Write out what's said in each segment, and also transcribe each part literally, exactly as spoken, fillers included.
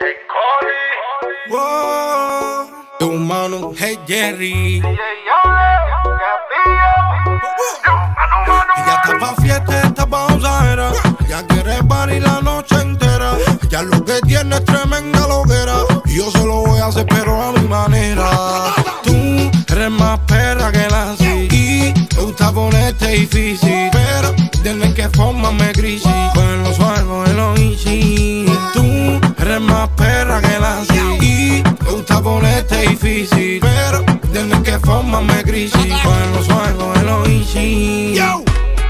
Wow, tu mano, hey Jerry. Ella está pa' fiesta, está pa' gozadera. Ella quiere party la noche entera. Ella lo que tiene es tremenda loquera. Y yo se lo voy a hacer pero a mi manera. Tú eres más perra que la así. Y te gusta ponerte difícil, pero tienes que formarme crisis. Con suave, cógelo easy. Tú eres más perra que la así. Y te gusta ponerte difícil, pero tienes que formarme crisis. Con suave, cógelo easy. Yo.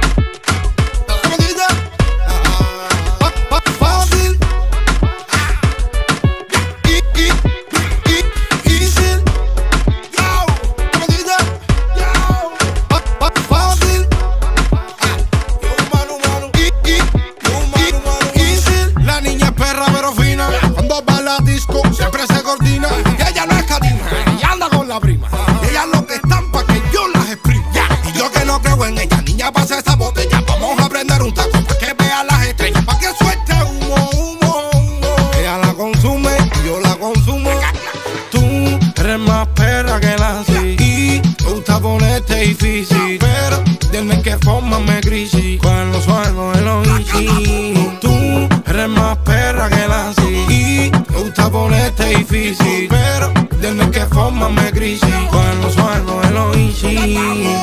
Siempre se coordina, y ella no es catina, ella anda con la prima. Y ella lo que están pa' que yo las exprimo. Y yo que no creo en ella, niña, pasa esa botella. Vamos a prender un taco pa' que vea las estrellas, pa' que suelte humo, humo, humo. Ella la consume y yo la consumo. Tú eres más perra que la así. Y te gusta ponerte difícil, pero tienes que formarme crisis. Con los suaves, cógelo easy. Tú eres más perra que la así. Y te gusta ponerte difícil, pero tienes que formarme crisis. Cuando suave, cógelo easy.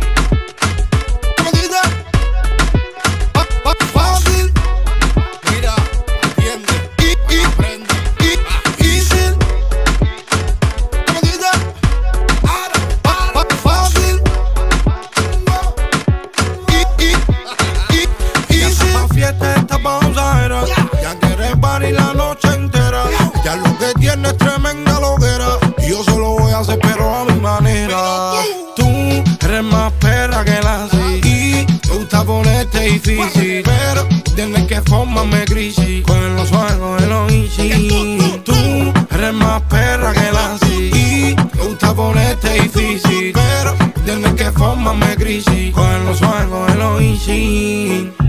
Fácil, mira, entiende, y, y, aprende, y, easy. ¿Cómo dice? Ahora, fácil, y, y, y, easy. Ya está pa' fiesta, está pa' gozadera. Ya quieres party la noche entera. Ya lo que tiene es tremenda loquera. Y yo solo voy a hacer pero a mi manera. Tú eres más perra que la así. Y te gusta ponerte difícil, pero tienes que formarme crisis. Con los suaves, cógelo easy. Tú eres más perra que la así. Y te gusta ponerte difícil, pero tienes que formarme crisis. Con los suaves, cógelo easy.